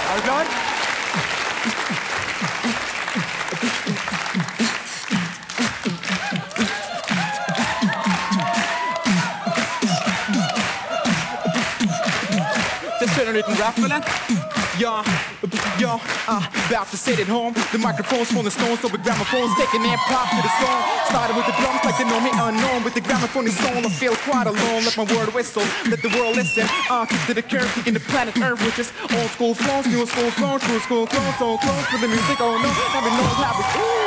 Er du klar? Det spiller en liten rap, eller? Ja, about to sit at home. The microphone's full of stones, so with gramophones taking in pop to the song. Started with the drums like they know me unknown. With the gramophone is on, I feel quite alone. Let my word whistle, let the world listen. Kick to the curve, kicking the planet Earth, which is old school flows, new school flows, true school close, so close to the music. Oh no, never know how we.